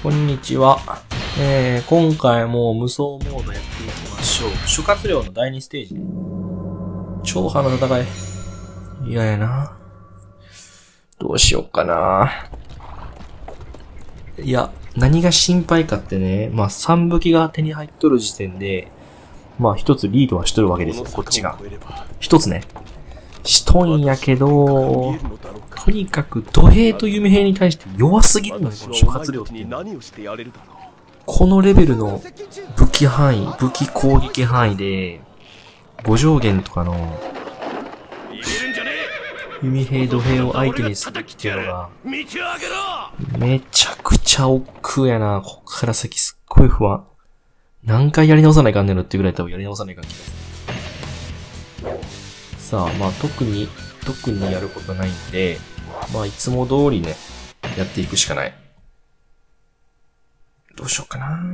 こんにちは。今回も無双モードやっていきましょう。諸葛亮の第2ステージ。超派の戦い。嫌やな。どうしよっかな。いや、何が心配かってね、まあ3武器が手に入っとる時点で、まあ一つリードはしとるわけですよ、こっちが。一つね。しとんやけど、とにかく土兵と弓兵に対して弱すぎるのよ、この諸葛亮っていうのは。このレベルの武器範囲、武器攻撃範囲で、五条弦とかの、弓兵土兵を相手にするっていうのが、めちゃくちゃ億劫やな。こっから先すっごい不安。何回やり直さないかんねんのっていうぐらい多分やり直さないかん気がする。さあ、まあ特にやることないんで、まあいつも通りね、やっていくしかない。どうしようかな。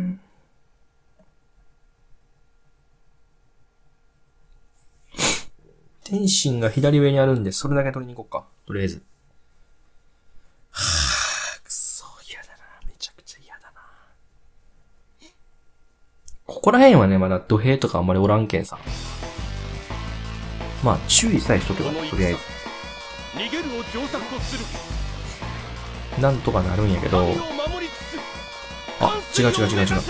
天心が左上にあるんで、それだけ取りに行こうか。とりあえず。はぁ、くそ、嫌だな。めちゃくちゃ嫌だな。ここら辺はね、まだ土兵とかあんまりおらんけんさ。まあ、注意さえしとけば、とりあえず。なんとかなるんやけど、あ、違う。違う。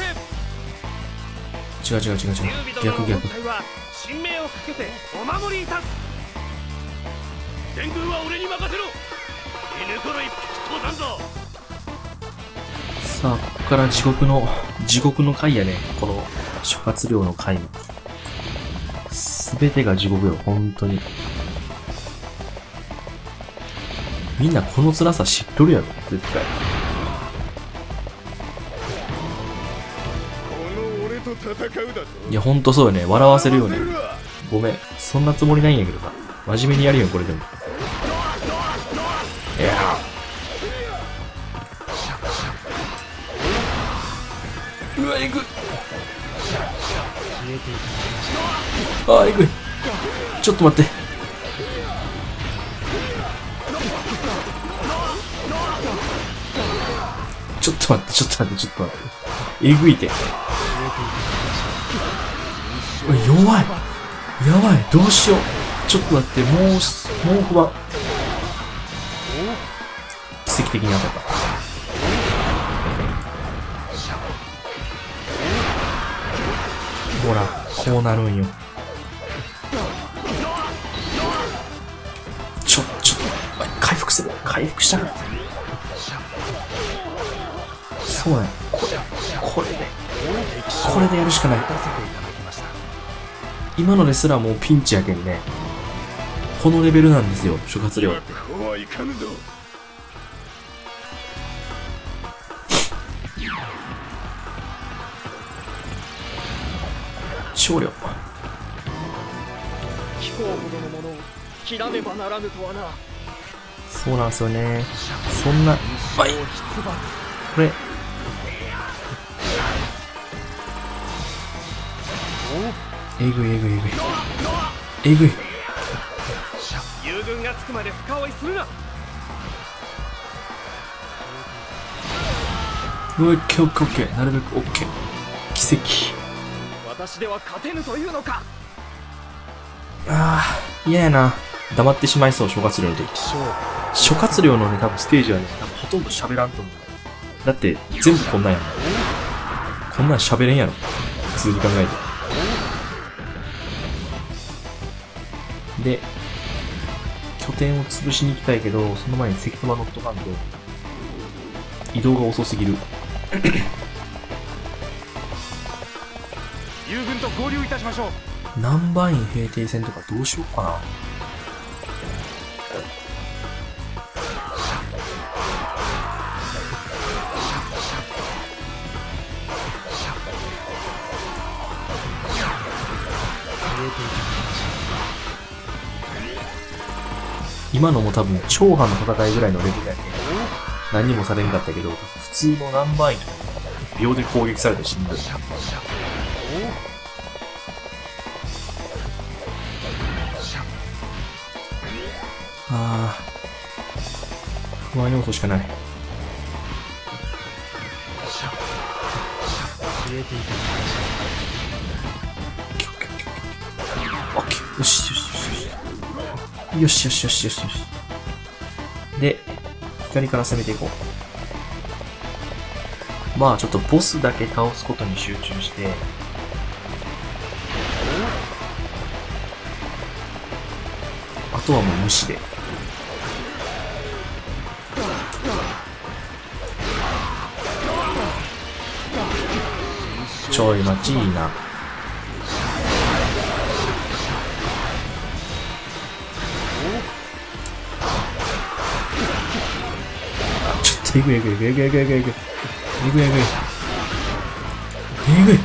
逆。さあ、ここから地獄の回やね。この諸葛亮の回も。すべてが地獄よ、本当に。みんなこの辛さ知っとるやろ、絶対。いや、ほんとそうよね。笑わせるよね。ごめん。そんなつもりないんやけどさ。真面目にやるよ、これでも。いやー。うわ、えぐい。あ、えぐい。ちょっと待って。ちょっと待って。えぐいて。弱い。やばい。どうしよう。ちょっと待って。もう不安。奇跡的に当たった。ほら、こうなるんよ。回復する。回復したら。そうね。これでやるしかない。今のですらもうピンチやけんね。このレベルなんですよ、諸葛亮って。少量。 貴公ほどのものを切らねばならぬとはな。 そうなんですよね。そんな、はい。これ。えぐい。 友軍がつくまで深追いするな。 オッケー。なるべくオッケー。奇跡。 私では勝てぬというのか。 ああ、嫌やな。黙ってしまいそう、諸葛亮の時。諸葛亮のね、多分ステージはね、多分ほとんど喋らんと思う。だって、全部こんなんやん。こんなん喋れんやろ。普通に考えて。で、拠点を潰しに行きたいけど、その前に関戸乗っとかんと、移動が遅すぎる。 友軍と合流いたしましょう。 南蛮院平定戦とかどうしようかな。今のも多分超派の戦いぐらいのレベルやけん何にもされんかったけど、普通の南蛮院とか秒で攻撃されて死んだ。ああ、不安要素しかない。 オッケー。よしよしよしよし。よしよしよしよしよし。で、左から攻めていこう。まあちょっとボスだけ倒すことに集中して、あとはもう無視で。ちょい待ちいいな。ちょっとえぐいえぐいえぐいえぐいえぐいえぐいえぐいえぐいえぐいえぐい。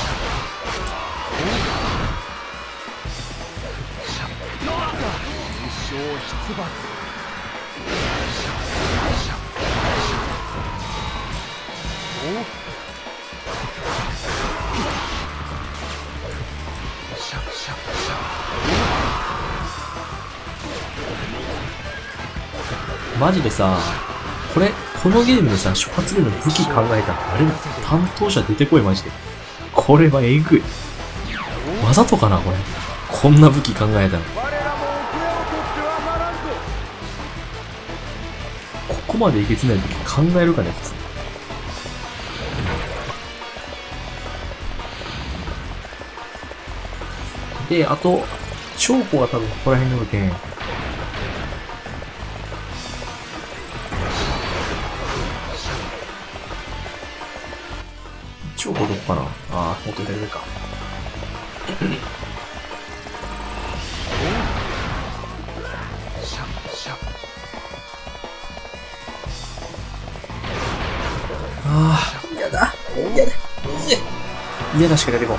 マジでさ、このゲームでさ、初発での武器考えたら、あれ担当者出てこいマジで。これはえぐい。わざとかなこれ。こんな武器考えたら。ここまでいけつない武器考えるかね、普通。で、あと、長子が多分ここら辺におるけん。長子どこかなあー、もっと左上か。ああ、やだ。嫌だしか出てこん。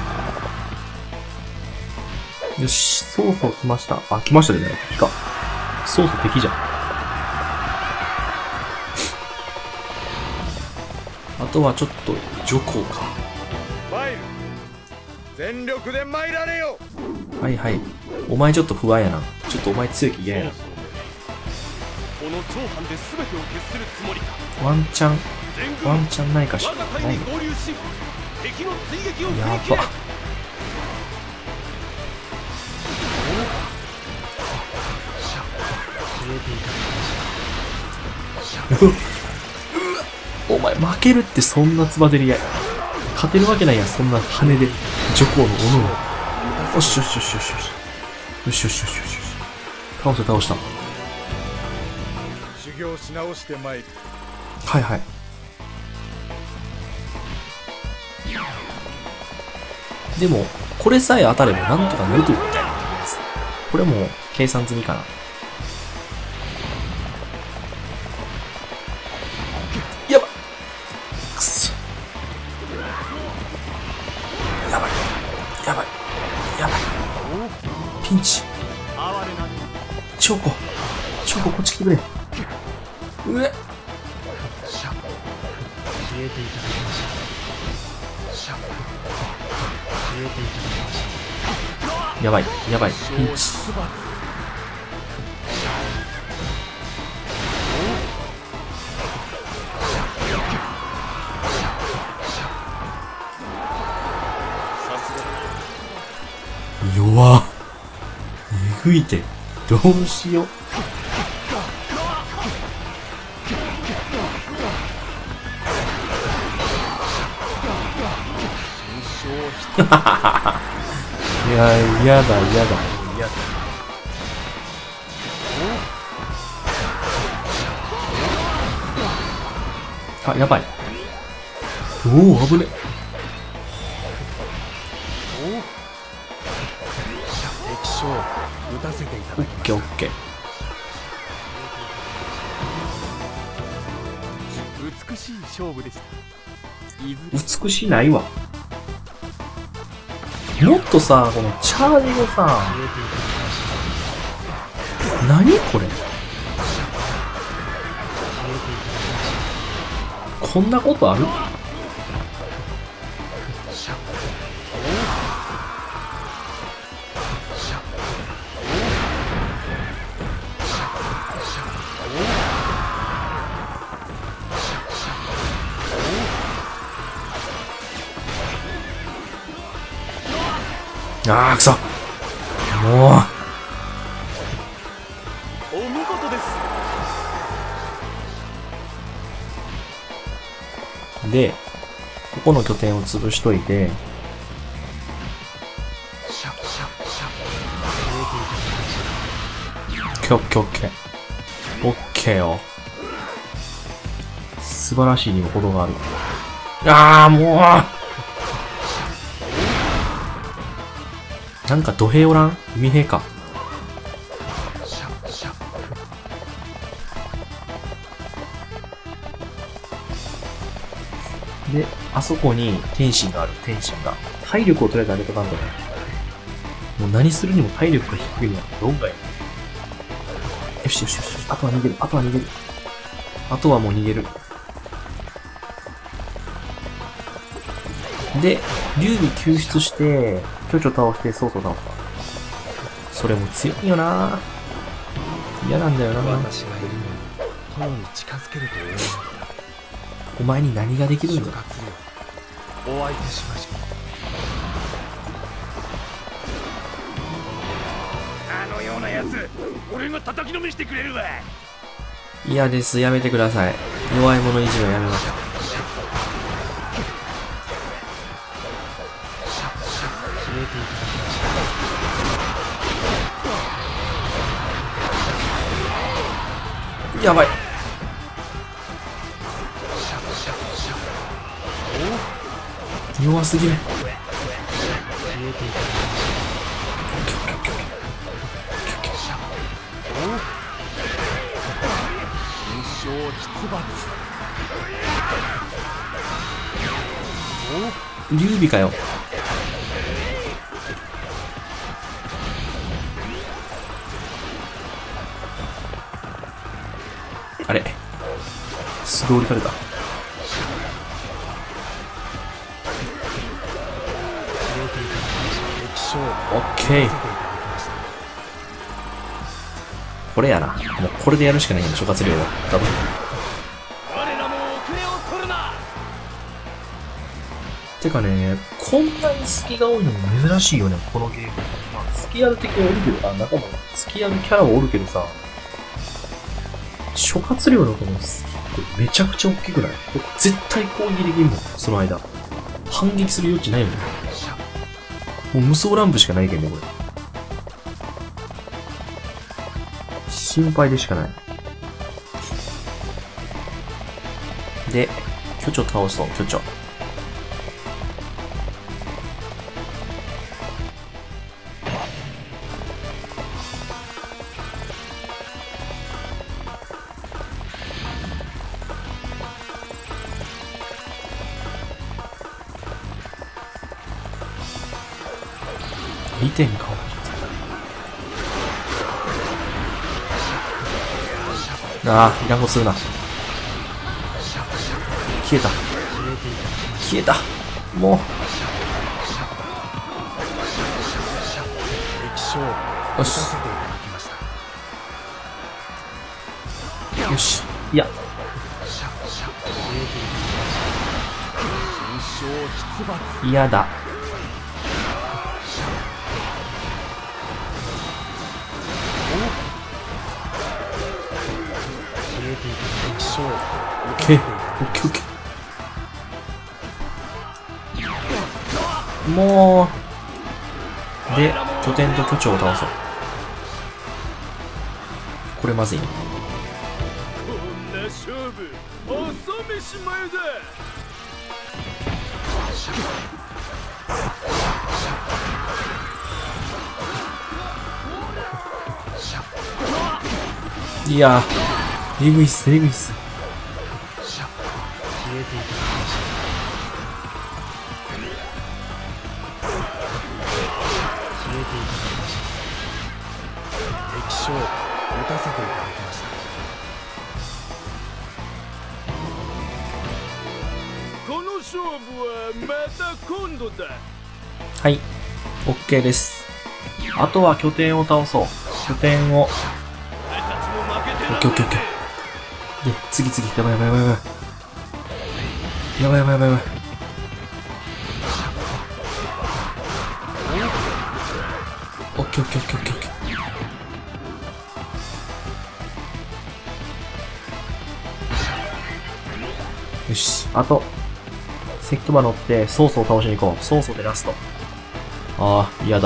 よし、そうそう来ました。あ、来ましたね。敵か。そうそう敵じゃん。あとはちょっと、徐行か。 参る。全力で参られよ。 はいはい。お前ちょっと不安やな。ちょっとお前強い気嫌やな。 この長藩で全てを決するつもりか。 ワンチャンないかしら。 我が隊に合流し、敵の追撃を振りや切れ。 ば。お前負けるってそんなつばぜり合い。勝てるわけないやん、そんな羽で。徐行の斧を。よしよしよしよしよし。よしよしよしよしよし。倒した倒した。 修行し直して参る。 はいはい。でも、これさえ当たればなんとかなるということや。これもう計算済みかな。やばい。くそ。やばい。やばい。やばい。ピンチ。チョコこっち来てくれ。うえ。やばい、やばい、ピンチ。弱っ。えぐいて。どうしよう。いや、やだ。あ、やばい。おお、危ね。オッケーオッケー。 美しい勝負でした。 美しいないわ。もっとさ、このチャージをさ、何これ。こんなことある？ あーくそ。もお見事です。 う。で、ここの拠点を潰しといて、オッケーオッケーオッケー。オッケーよ。素晴らしいにも程がある。ああ、もうなんか土兵おらん？海兵か。で、あそこに天心がある。天心が。体力をとりあえず上げとかんとね。もう何するにも体力が低いのは論外。よしよしよし。あとは逃げる。あとは逃げる。あとはもう逃げる。で、劉備救出して、巨々倒して曹操倒した。それも強いよな。嫌なんだよな。 私がいるのに殿に近づけると思う。 お前に何ができるんだ。 お相手しましょう。あのようなやつ、俺が叩きのめしてくれるわ。 嫌です。やめてください。弱い者いじめはやめましょう。やばい。弱すぎる。劉備かよ。あれ、素通りされた。オッケー。これやな。もうこれでやるしかないんだ、諸葛亮は。多分。 我らも遅れを取るな。 てかね、こんなに隙が多いのも珍しいよね、このゲーム。まあ、隙ある敵はおるけど、あ、仲間、隙あるキャラはおるけどさ、諸葛亮のこの隙ってめちゃくちゃ大きくない？絶対攻撃できんもん、その間。反撃する余地ないもん。もう無双乱舞しかないけんね、これ。心配でしかない。で、巨々倒そう、巨々。2点か。ああ、いらんことするな。消えた。消えた。もう。よし。よし。いや。嫌だ。オッケー、オッケー、オッケー。もう。で、拠点と巨長を倒そう。これまずいね。 こんな勝負、朝飯前だ。 いやー、えぐいっす、えぐいっす。 敵将、打たせていただきました。この勝負はまた今度だ。 はい、OK です。あとは拠点を倒そう。拠点を。オッケーオッケーオッケー。で、次。やばいやばいやばいやばい。やばいやばいやばいやばい。 ケーオッケーオッケーオッケーオッケー。よし、あと、石飛馬乗って、ソースを倒しに行こう。ソースでラスト。ああ、嫌だ。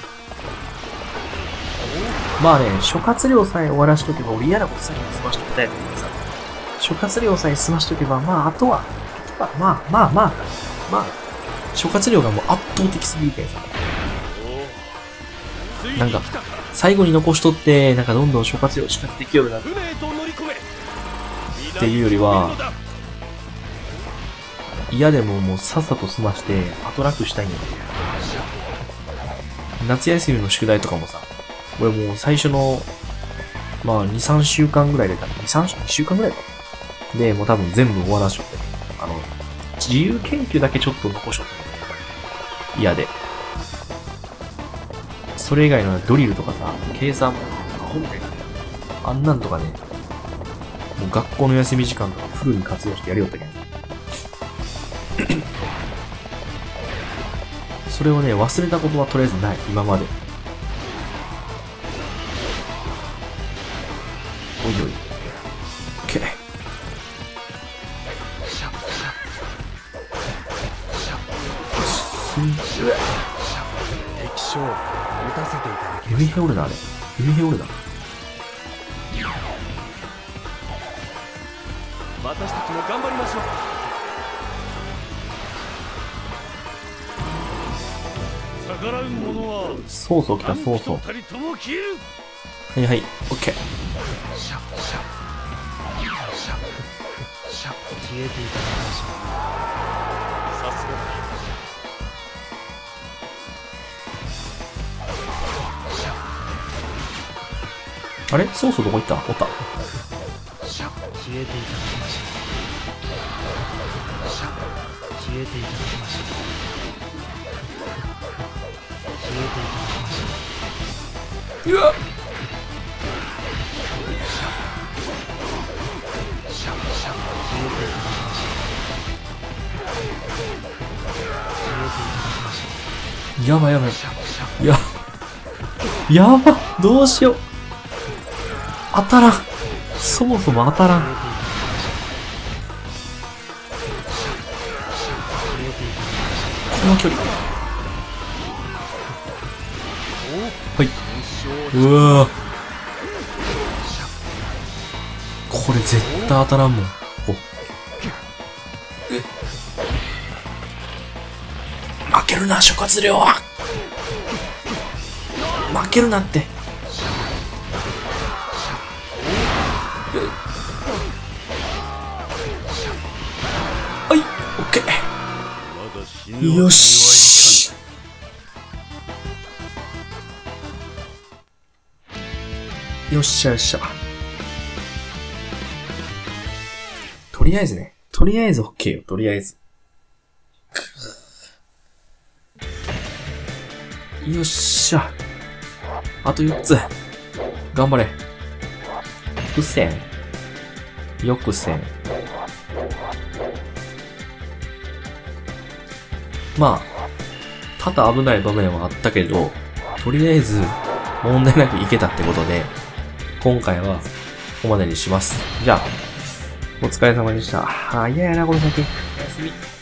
まあね、諸葛亮さえ終わらしとけば、俺嫌なこと先に済ましときたいと思うさ。諸葛亮さえ済ましとけば、まあ、あとは、まあ、諸葛亮がもう圧倒的すぎるけんさ。なんか、最後に残しとって、なんかどんどん諸葛亮仕掛けてきよるな。っていうよりは、嫌でももうさっさと済まして、後楽したいんよ。夏休みの宿題とかもさ、俺もう最初の、まあ2、3週間ぐらいで、2週間ぐらいか。で、もう多分全部終わらしとって、自由研究だけちょっと残しとってね。嫌で。それ以外のドリルとかさ、計算も、本編あんなんとかね、もう学校の休み時間とかフルに活用してやりよったけん。それをね、忘れたことはとりあえずない、今まで。おいおい。OK。 敵将打たせていただき弓兵オルナあれ。弓兵オルナ。 私たちも頑張りましょう。逆らう者はソースを来た、ソースを。 二人とも消える。 はいはい、オッケー。 消えていただきましょう。さすがあれソースどこ行った？おった。 消えていただきましょう。消えていただきましょう。消えていただきましょう。 うわっ。やばいやばい。やば、どうしよう。当たらん。そもそも当たらん。この距離。はい。うわぁ。これ絶対当たらんもん。負けるな、諸葛亮は。負けるなって。はい、オッケー。よし。よっしゃよっしゃ。とりあえずね。とりあえずオッケーよ、とりあえず。よっしゃ。あと4つ。頑張れ。不戦。翼戦。まあ、多々危ない場面はあったけど、とりあえず問題なくいけたってことで、今回はここまでにします。じゃあ、お疲れ様でした。早いな、この先。おやすみ。